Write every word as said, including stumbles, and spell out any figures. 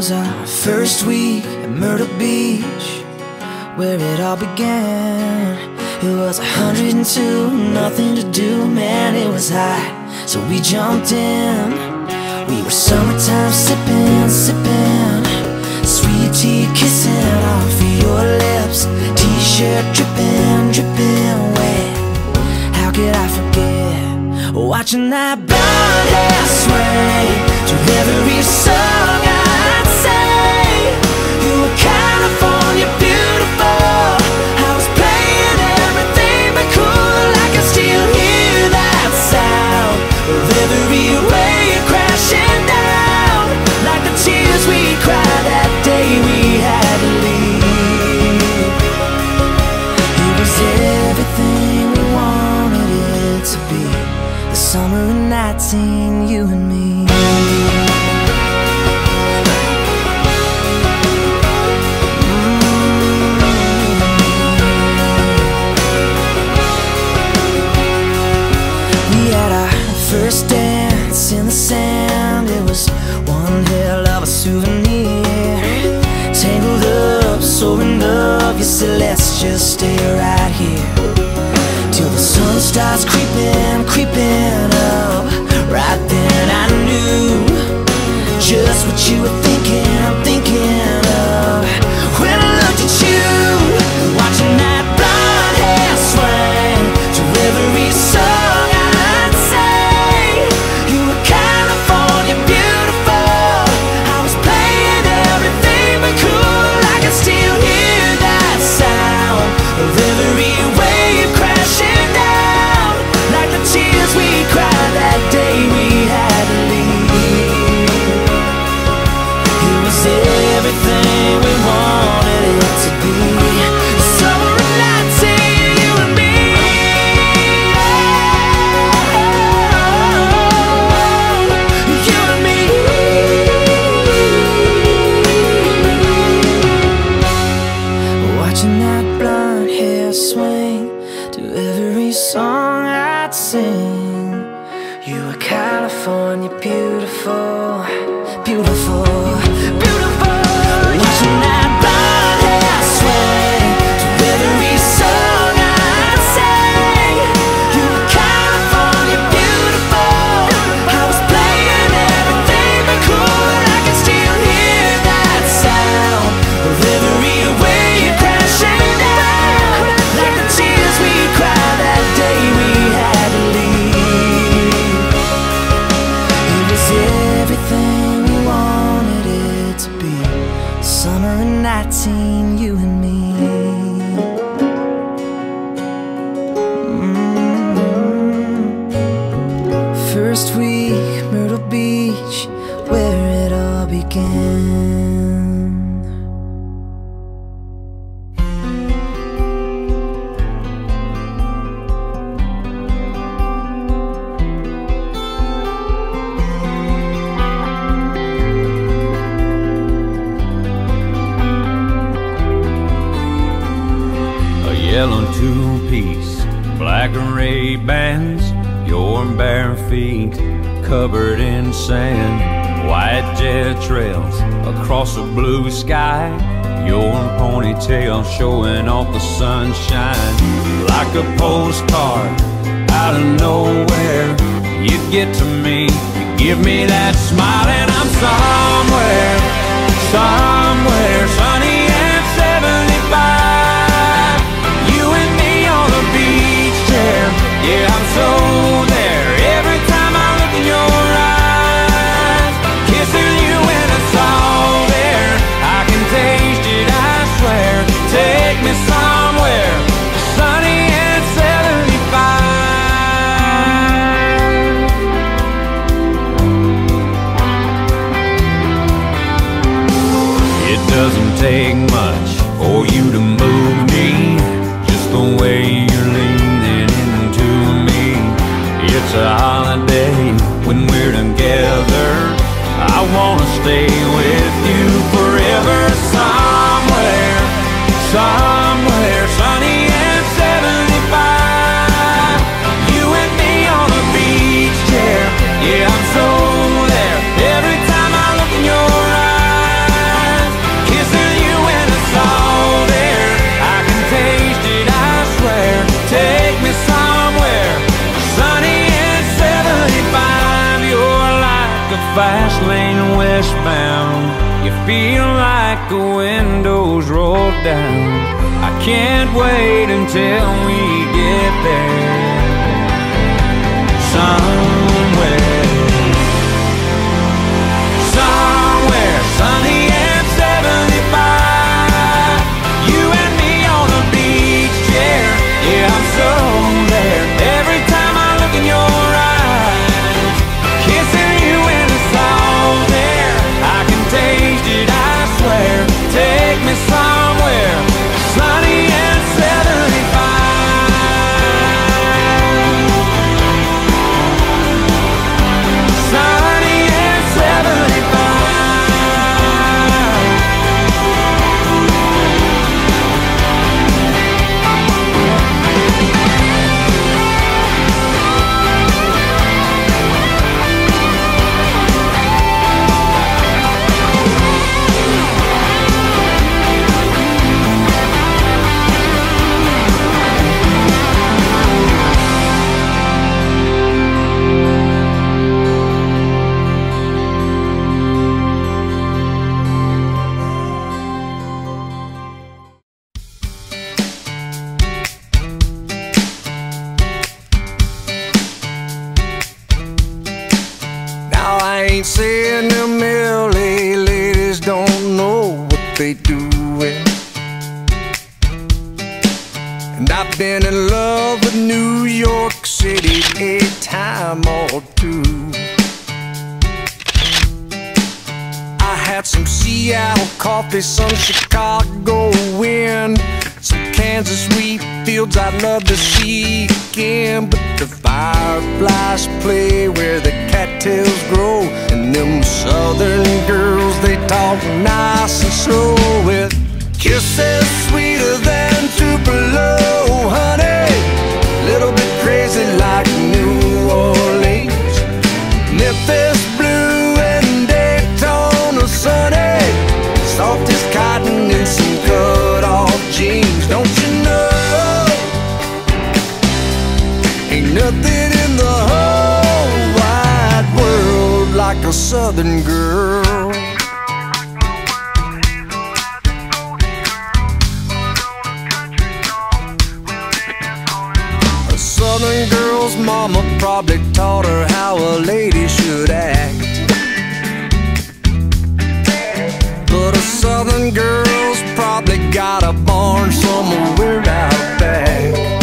was our first week at Myrtle Beach, where it all began. It was a hundred and two, nothing to do, man, it was hot, so we jumped in. We were summertime sipping, sipping, sweet tea kissing off of your lips, t-shirt dripping, dripping wet. How could I forget watching that blonde hair sway to every song I'd say? You were California beautiful. I was playing everything but cool. I can still hear that sound of every wave crashing down, like the tears we cried that day we had to leave. It was everything we wanted it to be, the summer of nineteen, you and me. First dance in the sand, it was one hell of a souvenir. Tangled up, so in love, you said let's just stay right here till the sun starts creeping, creeping up. Right then I knew just what you were thinking, thinking of. When I looked at you, watching that blonde hair swing to every song I'd say. California beautiful, beautiful, beautiful. Watching that blonde hair sway to every song I'd sing. You were California beautiful. I was playing everything but cool. I can still hear that sound of every wave crashing down, like the tears we cried that day we had to leave. Everything we wanted it to be, summer of nineteen, you and me. Mm-hmm. First week, Myrtle Beach, where it all began. Yellow two-piece, black and red bands, your bare feet covered in sand, white jet trails across a blue sky, your ponytail showing off the sunshine. Like a postcard out of nowhere, you get to me, you give me that smile, and I'm somewhere, somewhere sunny and seventy-five. Yeah, I'm so there every time I look in your eyes. Kissing you when it's all there, I can taste it, I swear. Take me somewhere sunny and seventy-five. It doesn't take much for you to move me, just the way you're leaning. It's a holiday when we're together. I wanna stay with you forever. Somewhere, somewhere sunny and seventy-five. You and me on a beach chair. Yeah, I'm so there every time I look in your eyes. fast lane westbound, you feel like the windows roll down. I can't wait until we get there. Somewhere, somewhere sunny and seventy-five, you and me on the beach chair. Yeah, I'm so there. Every time I look in your eyes, kissing you in the salt air, I can taste it, I swear. Take me somewhere sunny and seventy-five, sunny and seventy-five. Now I ain't saying them L A ladies don't know what they doing, and I've been in love with New York City a time or two. I had some Seattle coffee, some Chicago wind, some Kansas wheat fields I'd love to see again. But the fireflies play where the cattails grow, and them southern girls, they talk nice and slow, with kisses sweeter than Tupelo, honey. Little bit crazy like New Orleans, Memphis blue and Daytona sunny, soft as cotton in some cut-off jeans. Don't you know, ain't nothing in the whole wide world like a southern girl. A southern girl's mama probably taught her how a lady should act, but a southern girl's probably got a barn somewhere out back.